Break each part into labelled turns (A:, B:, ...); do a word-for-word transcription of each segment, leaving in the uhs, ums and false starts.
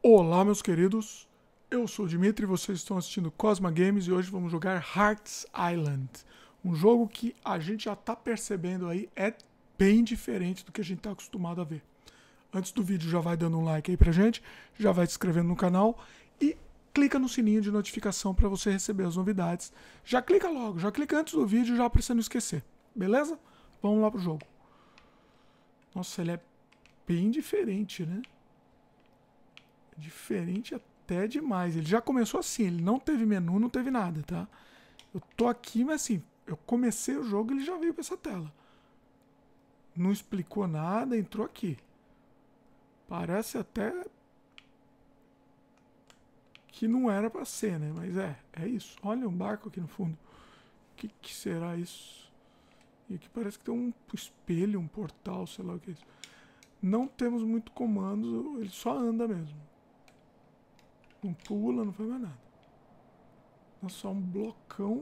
A: Olá, meus queridos, eu sou o Dimitri e vocês estão assistindo Cosma Games e hoje vamos jogar Hearts Island, um jogo que a gente já está percebendo aí é bem diferente do que a gente está acostumado a ver. Antes do vídeo já vai dando um like aí pra gente, já vai se inscrevendo no canal e clica no sininho de notificação para você receber as novidades. Já clica logo, já clica antes do vídeo já para você não esquecer, beleza? Vamos lá pro jogo. Nossa, ele é bem diferente, né? Diferente até demais. Ele já começou assim, ele não teve menu, não teve nada, tá? Eu tô aqui, mas assim, eu comecei o jogo e ele já veio pra essa tela. Não explicou nada, entrou aqui. Parece até que não era pra ser, né? Mas é, é isso. Olha um barco aqui no fundo. O que, que será isso? E aqui parece que tem um espelho, um portal, sei lá o que é isso. Não temos muito comando, ele só anda mesmo. Não pula, não faz mais nada. É só um blocão.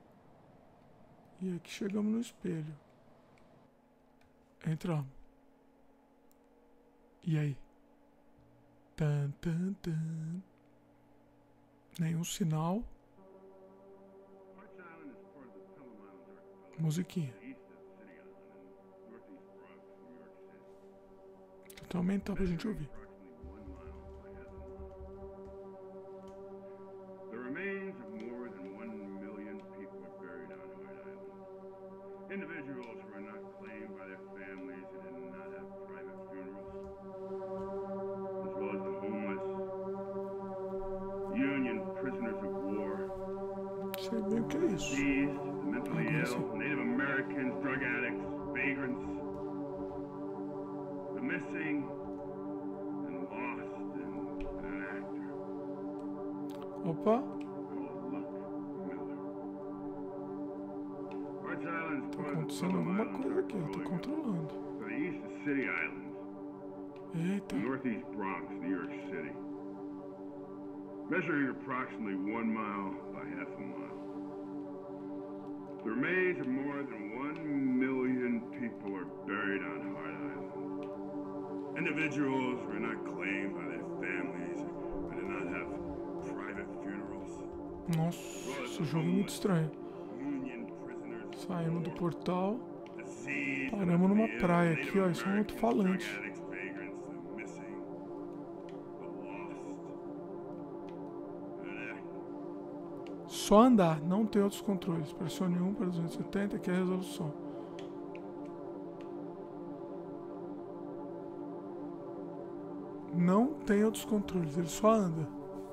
A: E aqui chegamos no espelho. Entramos. E aí? Tan, tan, tan. Nenhum sinal. Musiquinha. Tenta aumentar pra gente ouvir.
B: Individuals were not claimed by their families and did not have private funerals, as well as the homeless, Union prisoners of war,
A: Não sei bem o que é isso.
B: seized, the mentally
A: Agora
B: ill,
A: sim.
B: Native Americans, drug addicts, vagrants, the missing and lost, and, and an actor
A: Opa.
B: called Luck Miller. Hearts Island is
A: Tá
B: part of the
A: acontecendo
B: Pelham
A: alguma
B: Islands
A: coisa aqui, eu tô
B: archipelago.
A: controlando.
B: To the east is City Island,
A: Eita.
B: Northeast Bronx, New York City. Measuring approximately one mile by half a mile. The remains of more than one million people are buried on Heart Island. Individuals were not claimed by their families and did not have private funerals.
A: Nossa, esse jogo é muito estranho.
B: Union prisoners,
A: Saímos do portal.
B: the seized, the
A: Paramos numa
B: mentally ill,
A: praia
B: Native
A: aqui, ó. Isso é um
B: Americans,
A: alto-falante.
B: drug addicts, vagrants, the missing, the lost, and an actor.
A: Só andar, não tem outros controles. Pressione um para duzentos e setenta, que é a resolução. Não tem outros controles, ele só anda.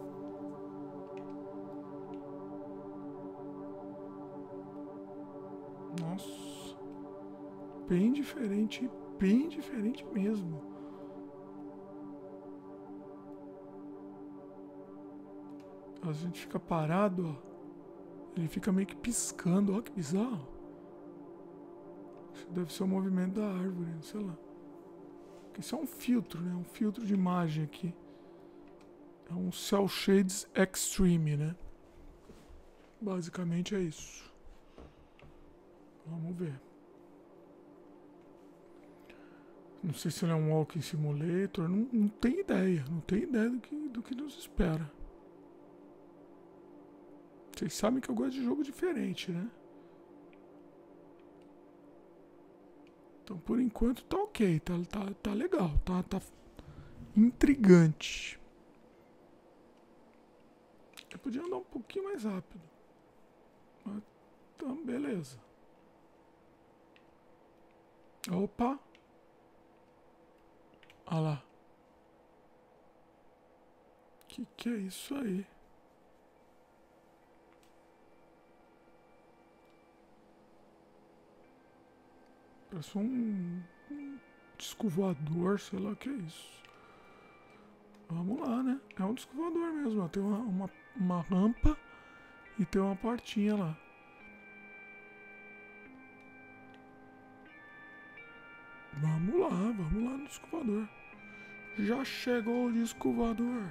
A: Nossa. Bem diferente, bem diferente mesmo. A gente fica parado, ó. Ele fica meio que piscando, ó, que bizarro. Isso deve ser o movimento da árvore, sei lá. Isso é um filtro, né? Um filtro de imagem aqui. É um Cell Shades Extreme, né? Basicamente é isso. Vamos ver. Não sei se ele é um Walking Simulator. Não, não tenho ideia. Não tenho ideia do que, do que nos espera. Vocês sabem que eu gosto de jogo diferente, né? Então, por enquanto, tá ok. Tá, tá, tá legal. Tá, tá intrigante. Eu podia andar um pouquinho mais rápido. Mas, então, beleza. Opa. Olha lá. Que que é isso aí? Parece um, um disco voador, sei lá o que é isso. Vamos lá, né? É um disco voador mesmo, ó. Tem uma, uma, uma rampa e tem uma portinha lá. Vamos lá, vamos lá no disco voador. Já chegou o disco voador.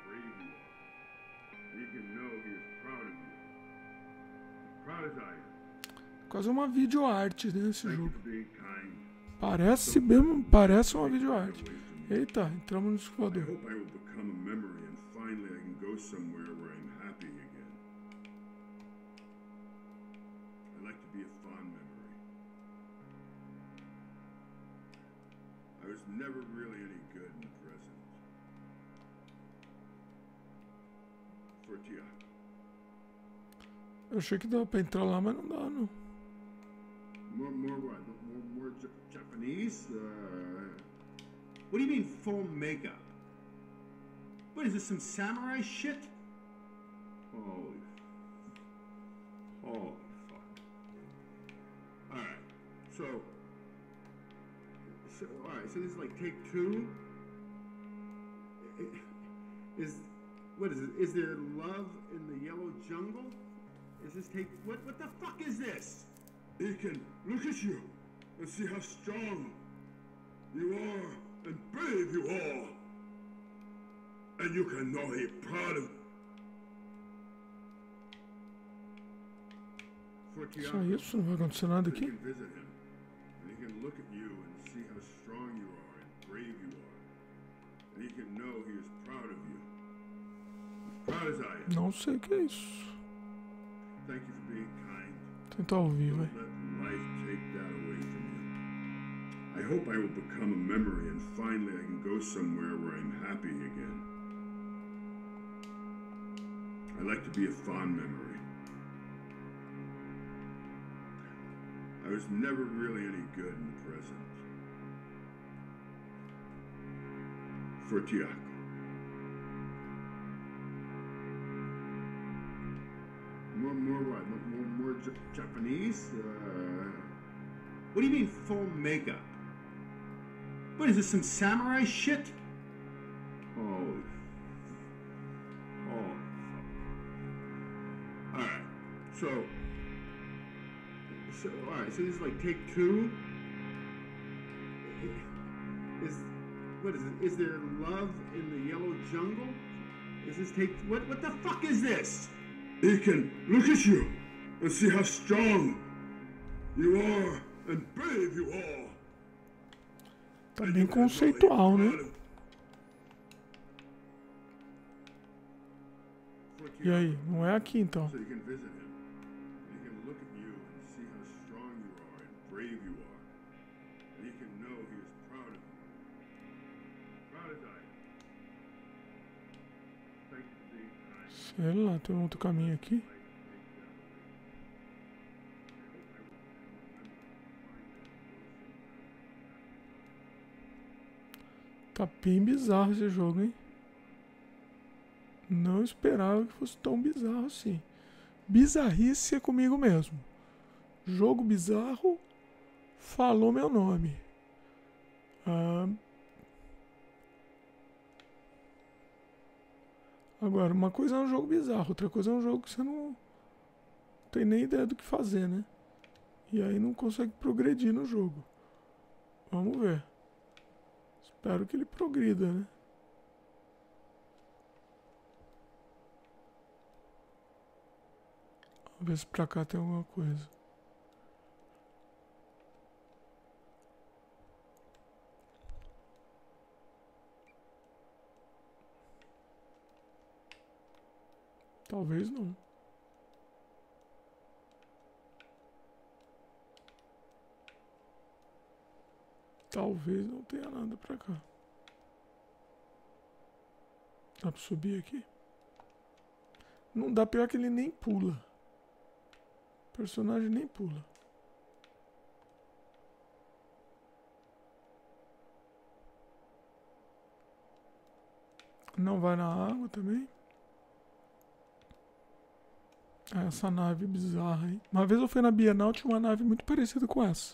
B: You can know he is proud of you. As proud as I am.
A: Quase uma videoarte, né, esse
B: Thank you
A: jogo.
B: for being kind.
A: Parece mesmo, parece uma videoarte. Eita, entramos no
B: I
A: escoador.
B: hope I will become a memory and finally I can go somewhere where I'm happy again. I like to be a fond memory. I was never really any good in the present. For Tiago.
A: Eu achei que dava pra entrar lá, mas não dá, não.
B: More, more what? More, more J Japanese? Uh, what do you mean full makeup? What is this, some samurai shit? Holy, holy fuck! All right, so, so all right, so this is like take two. Is what is it? Is there love in the yellow jungle? Is this take what? What the fuck is this? Ethan, look at you and see how strong you are and brave you are. And you can know he's proud of
A: Só isso? Não vai acontecer nada
B: you
A: aqui?
B: can visit him and he can look at you and see how strong you are and brave you are. And he can know he is proud of you. Proud as I am.
A: Não sei o que é isso.
B: Thank you for being kind.
A: Tentar ouvir,
B: Don't
A: vai.
B: let life take that away from you. I hope I will become a memory and finally I can go somewhere where I'm happy again. I like to be a fond memory. I was never really any good in the present. For Tiago. More, more what? More, more J Japanese? Uh, what do you mean full makeup? What is this, some samurai shit? Holy, holy fuck! All right, so, so all right, so this is like take two. Is what is it? Is there love in the yellow jungle? Is this take what? What the fuck is this? Ethan, look at you and see how strong you are and brave you are.
A: Tá bem conceitual, né? E aí, não é aqui então.
B: So you can visit him and he can look at you and see how strong you are and brave you are. And he can know he is proud of you. Proud as I am. Thank you for being kind.
A: Sei lá, tem um outro caminho aqui. Tá bem bizarro esse jogo, hein? Não esperava que fosse tão bizarro assim. Bizarrice é comigo mesmo. Jogo bizarro, falou meu nome. Ah, agora, uma coisa é um jogo bizarro, outra coisa é um jogo que você não tem nem ideia do que fazer, né? E aí não consegue progredir no jogo. Vamos ver. Espero que ele progrida, né? Vamos ver se pra cá tem alguma coisa. Talvez não. Talvez não tenha nada pra cá. Dá pra subir aqui? Não dá, pior que ele nem pula. O personagem nem pula. Não vai na água também. Essa nave bizarra aí. Uma vez eu fui na Bienal, tinha uma nave muito parecida com essa.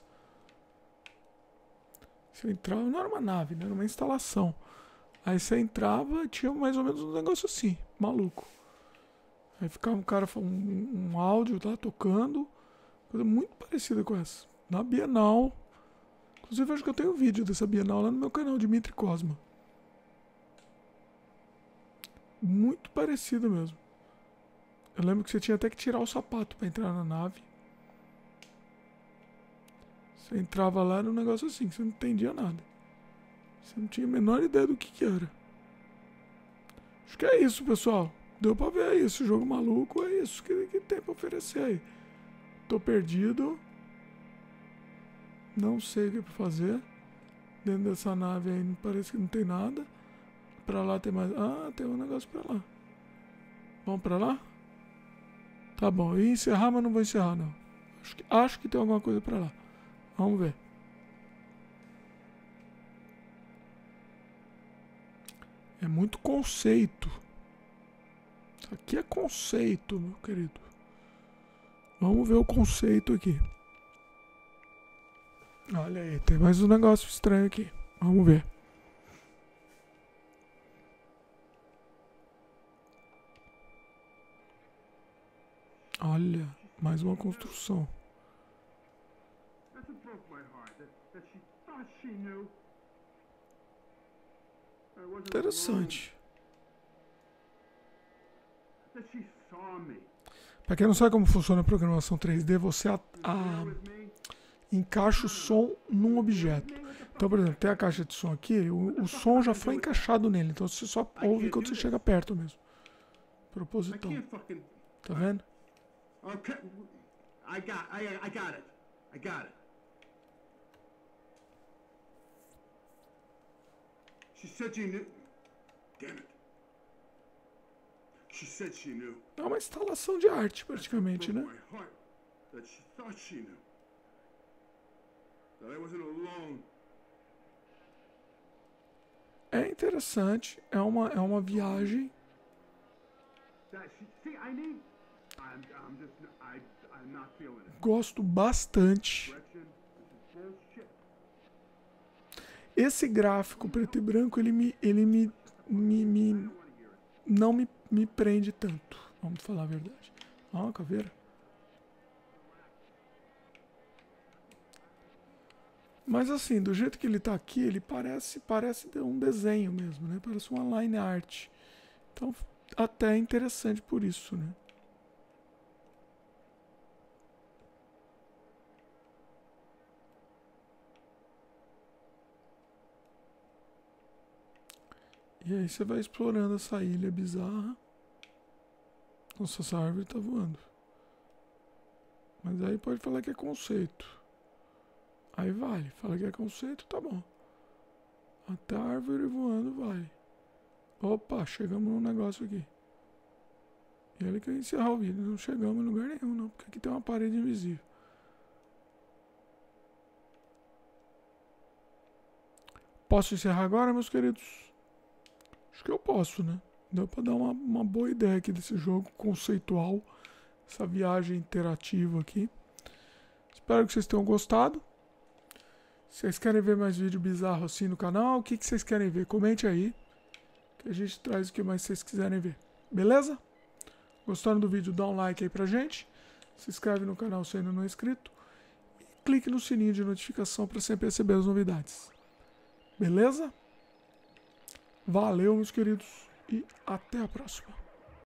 A: Você entrava, não era uma nave, né? Era uma instalação. Aí você entrava, tinha mais ou menos um negócio assim, maluco. Aí ficava um cara, um, um áudio lá tocando, coisa muito parecida com essa. Na Bienal. Inclusive, acho que eu tenho um vídeo dessa Bienal lá no meu canal, Dimitri Cosma. Muito parecido mesmo. Eu lembro que você tinha até que tirar o sapato pra entrar na nave. Você entrava lá, era um negócio assim, que você não entendia nada. Você não tinha a menor ideia do que, que era. Acho que é isso, pessoal. Deu pra ver aí, esse jogo maluco é isso que, que tem pra oferecer aí. Tô perdido. Não sei o que é pra fazer. Dentro dessa nave aí parece que não tem nada. Pra lá tem mais... Ah, tem um negócio pra lá. Vamos pra lá? Tá bom, eu ia encerrar, mas não vou encerrar não. Acho que, acho que tem alguma coisa pra lá. Vamos ver. É muito conceito. Isso aqui é conceito, meu querido. Vamos ver o conceito aqui. Olha aí, tem mais um negócio estranho aqui. Vamos ver. Olha, mais uma construção. Interessante. Para quem não sabe como funciona a programação três D, você a, a, encaixa o som num objeto. Então, por exemplo, tem a caixa de som aqui, o, o som já foi encaixado nele, então você só ouve quando você chega perto mesmo. Propositão. Tá vendo?
C: Okay, I got, I, I got it. I got it. She said she knew. Damn it. She said she knew.
A: É uma instalação de arte, praticamente, né?
C: My heart that she thought she knew. That I wasn't alone.
A: É interessante, é uma, é uma viagem.
C: That she, see, I need. I'm, I'm just, I, I'm not feeling it.
A: Gosto bastante. Esse gráfico preto e branco, ele me, ele me, me, me não me, me prende tanto. Vamos falar a verdade. Ó, a caveira. Mas assim, do jeito que ele tá aqui, ele parece, parece um desenho mesmo, né? Parece uma line art. Então, até é interessante por isso, né? E aí você vai explorando essa ilha bizarra. Nossa, essa árvore tá voando. Mas aí pode falar que é conceito. Aí vale. Fala que é conceito, tá bom. Até a árvore voando vale. Opa, chegamos num negócio aqui. E olha que eu ia encerrar o vídeo. Não chegamos em lugar nenhum, não. Porque aqui tem uma parede invisível. Posso encerrar agora, meus queridos? Acho que eu posso, né? Deu pra dar uma, uma boa ideia aqui desse jogo conceitual. Essa viagem interativa aqui. Espero que vocês tenham gostado. Se vocês querem ver mais vídeo bizarro assim no canal, o que, que vocês querem ver? Comente aí. Que a gente traz o que mais vocês quiserem ver. Beleza? Gostaram do vídeo? Dá um like aí pra gente. Se inscreve no canal se ainda não é inscrito. E clique no sininho de notificação para sempre receber as novidades. Beleza? Valeu, meus queridos, e até a próxima.